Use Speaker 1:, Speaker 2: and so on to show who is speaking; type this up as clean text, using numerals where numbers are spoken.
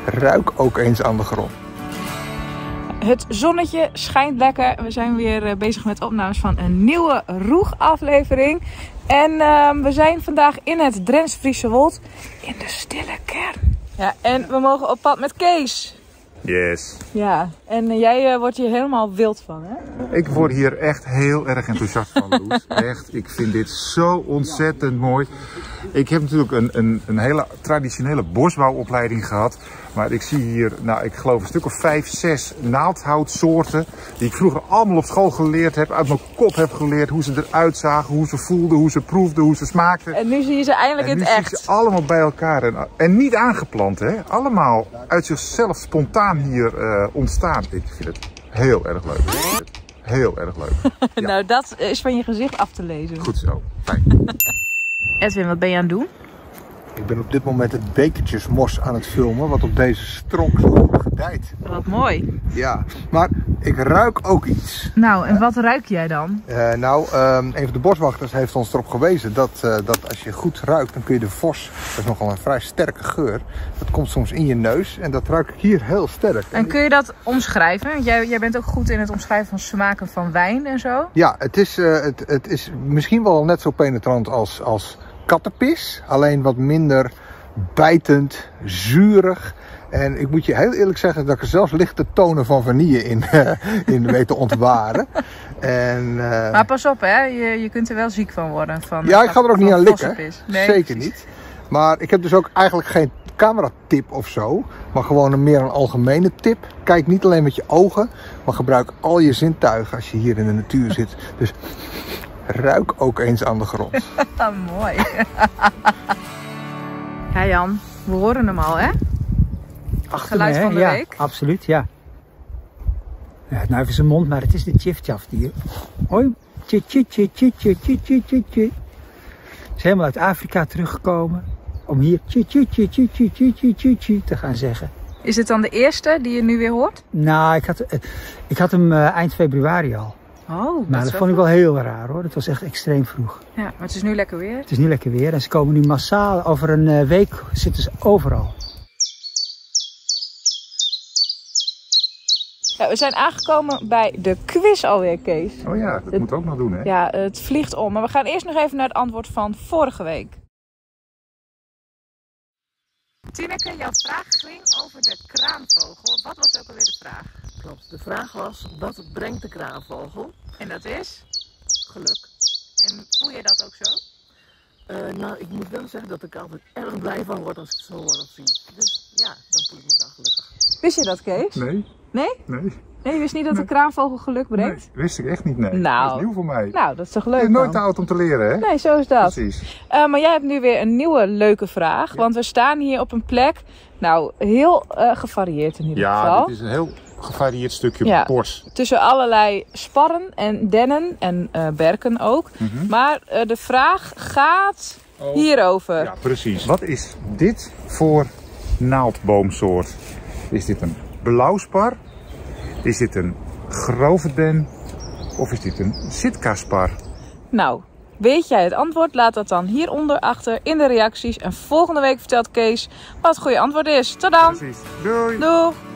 Speaker 1: Ruik ook eens aan de grond.
Speaker 2: Het zonnetje schijnt lekker. We zijn weer bezig met opnames van een nieuwe Roeg-aflevering. En we zijn vandaag in het Drents-Friese Wold in de stille kern. Ja, en we mogen op pad met Kees.
Speaker 3: Yes.
Speaker 2: Ja, en jij wordt hier helemaal wild van, hè?
Speaker 3: Ik word hier echt heel erg enthousiast van, Loes. Echt, ik vind dit zo ontzettend mooi. Ik heb natuurlijk een hele traditionele bosbouwopleiding gehad. Maar ik zie hier, nou, ik geloof een stuk of 5, 6 naaldhoutsoorten. Die ik vroeger allemaal op school geleerd heb. Uit mijn kop heb geleerd hoe ze eruit zagen, hoe ze voelden, hoe ze proefden, hoe ze smaakten.
Speaker 2: En nu zie je ze eindelijk in het echt.
Speaker 3: Nu zie je ze allemaal bij elkaar. En niet aangeplant, hè. Allemaal uit zichzelf spontaan hier ontstaan. Ik vind het heel erg leuk. Heel erg leuk. Ja.
Speaker 2: Nou, dat is van je gezicht af te lezen.
Speaker 3: Goed zo. Fijn.
Speaker 2: Edwin, wat ben je aan het doen?
Speaker 1: Ik ben op dit moment het bekertjesmos aan het filmen, wat op deze stronk zo gedijt.
Speaker 2: Wat mooi.
Speaker 1: Ja, maar ik ruik ook iets.
Speaker 2: Nou, en wat ruik jij dan?
Speaker 1: Een van de boswachters heeft ons erop gewezen dat als je goed ruikt, dan kun je de vos, dat is nogal een vrij sterke geur, dat komt soms in je neus en dat ruik ik hier heel sterk.
Speaker 2: En kun je dat omschrijven? Want jij bent ook goed in het omschrijven van smaken van wijn en zo.
Speaker 1: Ja, het is misschien wel net zo penetrant als kattenpis, alleen wat minder bijtend, zuurig. En ik moet je heel eerlijk zeggen dat ik er zelfs lichte tonen van vanille in weet te ontwaren.
Speaker 2: Maar pas op, hè? Je kunt er wel ziek van worden.
Speaker 1: Ja, ik ga er ook niet aan likken.
Speaker 2: Nee,
Speaker 1: zeker
Speaker 2: precies.
Speaker 1: niet. Maar ik heb dus ook eigenlijk geen cameratip of zo, maar gewoon meer een algemene tip. Kijk niet alleen met je ogen, maar gebruik al je zintuigen als je hier in de natuur zit. Dus ruik ook eens aan de grond.
Speaker 2: Mooi. Ja, Jan, we horen hem al, hè? Geluid van de week.
Speaker 4: Ja, absoluut, ja. Ja, nou even zijn mond, maar het is de tjiftjafdier. Hoi, tje, tje, tje, tje, tje, tje, tje, tje, tje. Is helemaal uit Afrika teruggekomen om hier tje, tje, tje, tje, tje, tje, tje, tje, tje te gaan zeggen.
Speaker 2: Is dit dan de eerste die je nu weer hoort?
Speaker 4: Nou, ik had hem eind februari al.
Speaker 2: Oh,
Speaker 4: maar dat vond ik wel heel raar, hoor. Dat was echt extreem vroeg.
Speaker 2: Ja, maar het is nu lekker weer.
Speaker 4: Het is nu lekker weer en ze komen nu massaal. Over een week zitten ze overal.
Speaker 2: Ja, we zijn aangekomen bij de quiz alweer, Kees.
Speaker 3: Oh ja, dat moet ook nog doen, hè?
Speaker 2: Ja, het vliegt om. Maar we gaan eerst nog even naar het antwoord van vorige week. Tineke, jouw vraag ging over de kraanvogel. Wat was ook alweer de vraag?
Speaker 5: Klopt, de vraag was, wat brengt de kraanvogel?
Speaker 2: En dat is?
Speaker 5: Geluk.
Speaker 2: En voel je dat ook zo?
Speaker 5: Nou, ik moet wel zeggen dat ik altijd erg blij van word als ik het zo hoor of zie. Dus ja, dan voel ik me wel gelukkig.
Speaker 2: Wist je dat, Kees?
Speaker 3: Nee.
Speaker 2: Nee?
Speaker 3: Nee.
Speaker 2: Nee, je wist niet dat de kraanvogel geluk brengt?
Speaker 3: Nee, wist ik echt niet, nee.
Speaker 2: Nou.
Speaker 3: Dat is nieuw voor mij.
Speaker 2: Nou, dat is toch leuk
Speaker 3: Het is nooit te
Speaker 2: dan?
Speaker 3: oud om te leren, hè?
Speaker 2: Nee, zo is dat.
Speaker 3: Precies.
Speaker 2: Maar jij hebt nu weer een nieuwe leuke vraag.
Speaker 3: Ja.
Speaker 2: Want we staan hier op een plek, nou, heel gevarieerd in ieder geval.
Speaker 3: Ja, dit is een heel gevarieerd stukje bos.
Speaker 2: Tussen allerlei sparren en dennen en berken ook. Maar de vraag gaat hierover.
Speaker 3: Ja, precies. Wat is dit voor naaldboomsoort? Is dit een blauwspar? Is dit een grove den? Of is dit een Sitka-spar?
Speaker 2: Nou, weet jij het antwoord? Laat dat dan hieronder achter in de reacties. En volgende week vertelt Kees wat het goede antwoord is. Tot dan!
Speaker 3: Precies. Doei!
Speaker 2: Doeg!